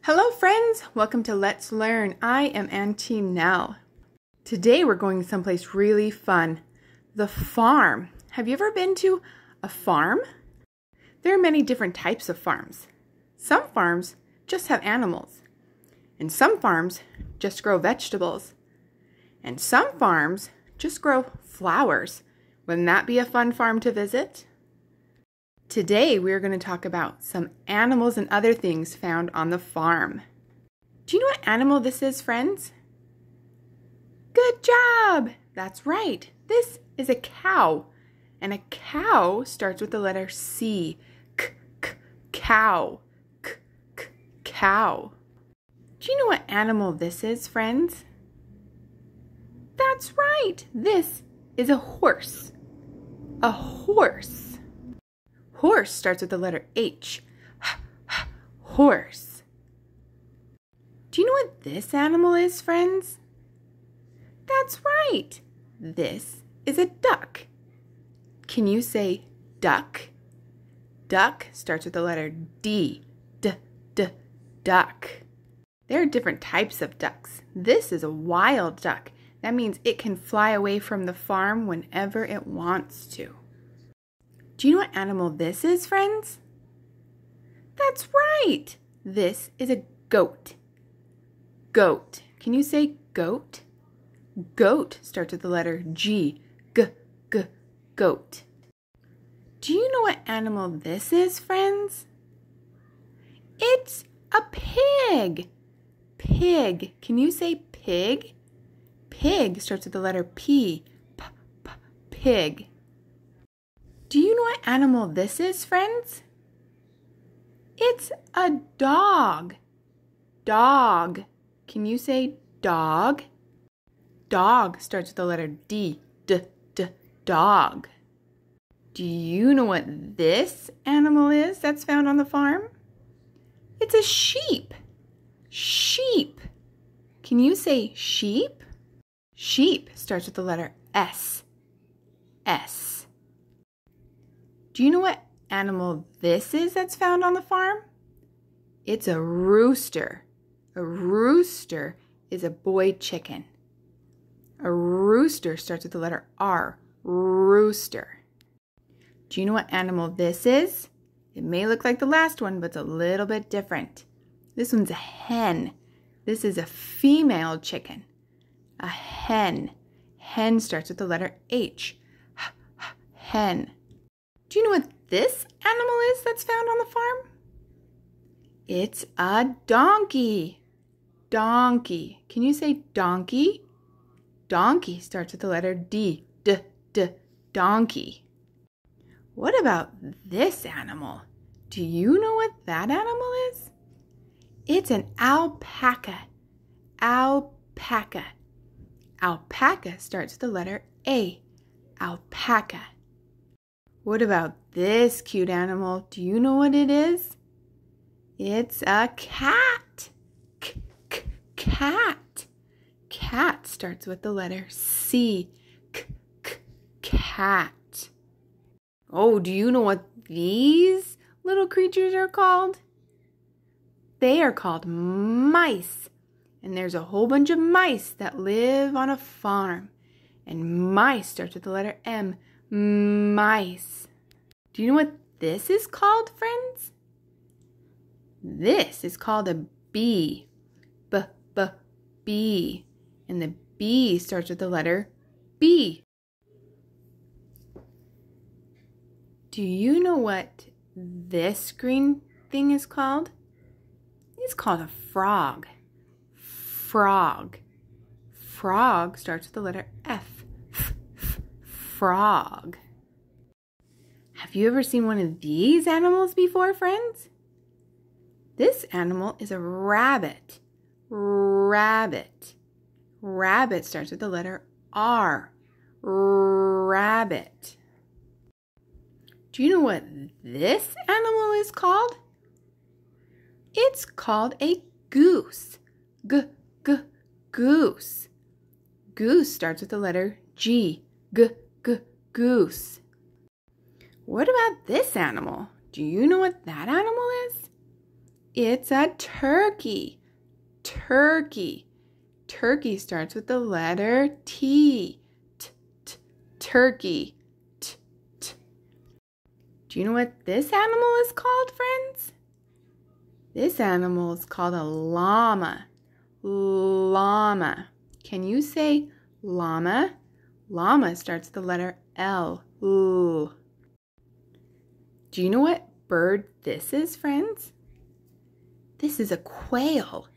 Hello friends, welcome to Let's Learn. I am Auntie Nell. Today we're going someplace really fun, the farm. Have you ever been to a farm? There are many different types of farms. Some farms just have animals, and some farms just grow vegetables, and some farms just grow flowers. Wouldn't that be a fun farm to visit? Today we are going to talk about some animals and other things found on the farm. Do you know what animal this is, friends? Good job! That's right. This is a cow. And a cow starts with the letter C. Cow. Cow. Do you know what animal this is, friends? That's right. This is a horse. A horse. Horse starts with the letter H. Horse. Do you know what this animal is, friends? That's right. This is a duck. Can you say duck? Duck starts with the letter D. Duck. There are different types of ducks. This is a wild duck. That means it can fly away from the farm whenever it wants to. Do you know what animal this is, friends? That's right. This is a goat. Goat. Can you say goat? Goat starts with the letter G. Goat. Do you know what animal this is, friends? It's a pig. Pig. Can you say pig? Pig starts with the letter P. Pig. Do you know what animal this is, friends? It's a dog. Dog. Can you say dog? Dog starts with the letter D. Dog. Do you know what this animal is that's found on the farm? It's a sheep. Sheep. Can you say sheep? Sheep starts with the letter S. S. Do you know what animal this is that's found on the farm? It's a rooster. A rooster is a boy chicken. A rooster starts with the letter R. Rooster. Do you know what animal this is? It may look like the last one, but it's a little bit different. This one's a hen. This is a female chicken. A hen. Hen starts with the letter H. Hen. Do you know what this animal is that's found on the farm? It's a donkey. Donkey. Can you say donkey? Donkey starts with the letter D. Donkey. What about this animal? Do you know what that animal is? It's an alpaca. Alpaca. Alpaca starts with the letter A. Alpaca. What about this cute animal? Do you know what it is? It's a cat. Cat. Cat starts with the letter C. Cat. Oh, do you know what these little creatures are called? They are called mice. And there's a whole bunch of mice that live on a farm. And mice starts with the letter M. Mice. Do you know what this is called, friends? This is called a bee. Bee. And the bee starts with the letter B. Do you know what this green thing is called? It's called a frog. Frog. Frog starts with the letter F. Frog. Have you ever seen one of these animals before, friends? This animal is a rabbit. Rabbit. Rabbit starts with the letter R. Rabbit. Do you know what this animal is called? It's called a goose. Goose. Goose starts with the letter G. Goose. What about this animal? Do you know what that animal is? It's a turkey. Turkey. Turkey starts with the letter T. Turkey. Do you know what this animal is called, friends? This animal is called a llama. Llama. Can you say llama? Llama starts with the letter L. L. Do you know what bird this is, friends? This is a quail.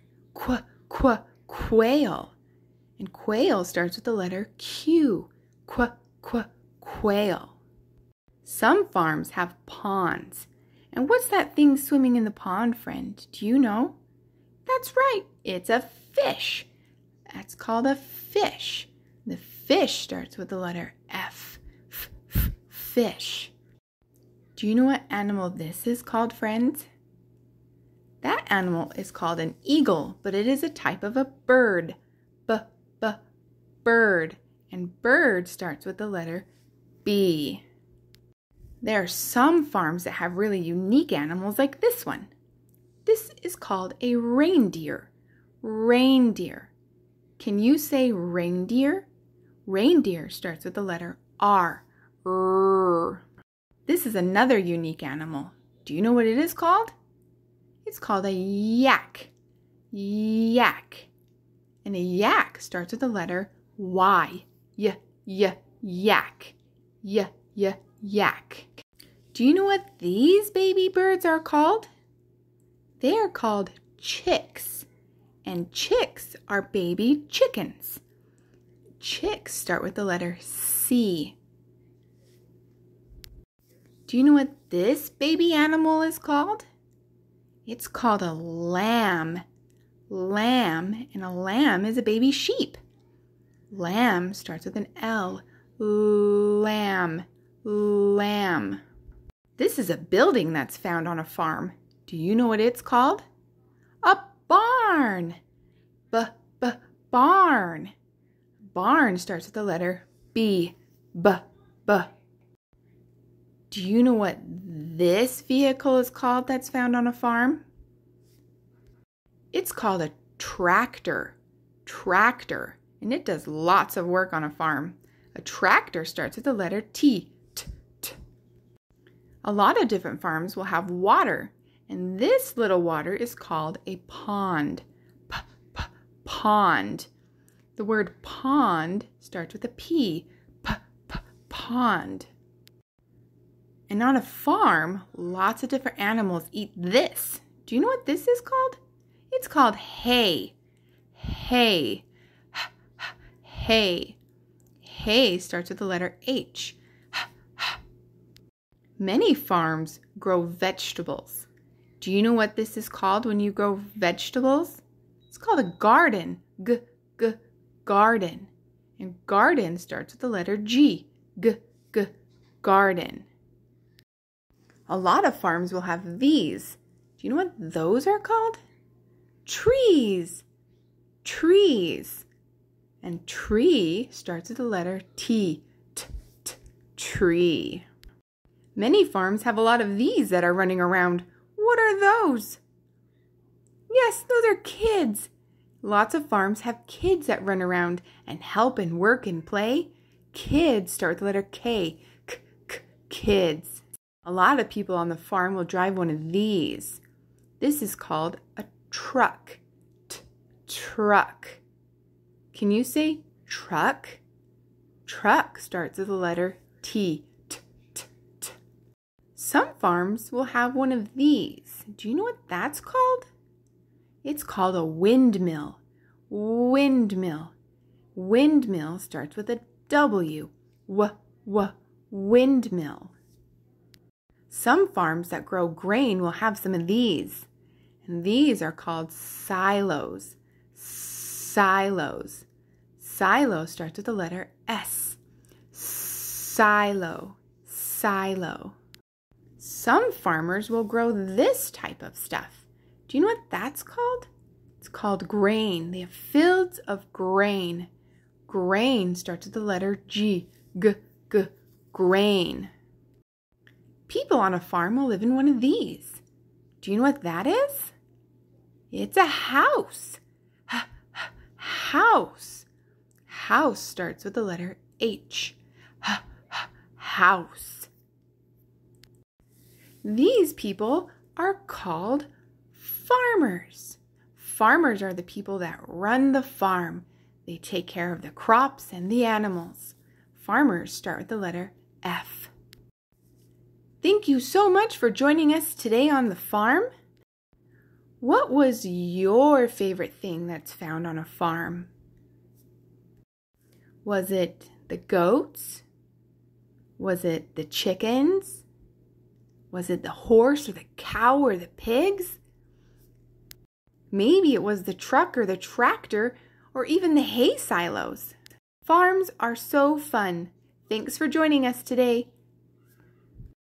Quail. And quail starts with the letter Q. Quail. Some farms have ponds. And what's that thing swimming in the pond, friend? Do you know? That's right. It's a fish. That's called a fish. The fish starts with the letter F. Fish. Do you know what animal this is called, friends? That animal is called an eagle, but it is a type of a bird. Bird. And bird starts with the letter B. There are some farms that have really unique animals like this one. This is called a reindeer. Reindeer. Can you say reindeer? Reindeer starts with the letter R. This is another unique animal. Do you know what it is called? It's called a yak. Yak. And a yak starts with the letter Y. Yak. Yak. Do you know what these baby birds are called? They are called chicks. And chicks are baby chickens. Chicks start with the letter C. Do you know what this baby animal is called? It's called a lamb. Lamb, and a lamb is a baby sheep. Lamb starts with an L. Lamb. This is a building that's found on a farm. Do you know what it's called? A barn. Barn. Barn starts with the letter B. Do you know what this vehicle is called that's found on a farm? It's called a tractor. And it does lots of work on a farm. A tractor starts with the letter T. A lot of different farms will have water, and this little water is called a pond. Pond. The word pond starts with a P. Pond. And on a farm, lots of different animals eat this. Do you know what this is called? It's called hay. Hay. Hay starts with the letter H. Many farms grow vegetables. Do you know what this is called when you grow vegetables? It's called a garden. Garden. And garden starts with the letter G. Garden. A lot of farms will have these. Do you know what those are called? Trees. And tree starts with the letter T. Tree. Many farms have a lot of these that are running around. What are those? Yes, those are kids. Lots of farms have kids that run around and help and work and play. Kids start with the letter K. Kids. A lot of people on the farm will drive one of these. This is called a truck. Truck. Can you say truck? Truck starts with the letter T. Some farms will have one of these. Do you know what that's called? It's called a windmill. Windmill. Windmill starts with a W. Windmill. Some farms that grow grain will have some of these. And these are called silos. Silos. Silo starts with the letter S. Silo. Some farmers will grow this type of stuff. Do you know what that's called? It's called grain. They have fields of grain. Grain starts with the letter G. Grain. People on a farm will live in one of these. Do you know what that is? It's a house. House. House starts with the letter H. House. These people are called farmers. Farmers are the people that run the farm. They take care of the crops and the animals. Farmers start with the letter F. Thank you so much for joining us today on the farm. What was your favorite thing that's found on a farm? Was it the goats? Was it the chickens? Was it the horse or the cow or the pigs? Maybe it was the truck or the tractor or even the hay silos. Farms are so fun. Thanks for joining us today.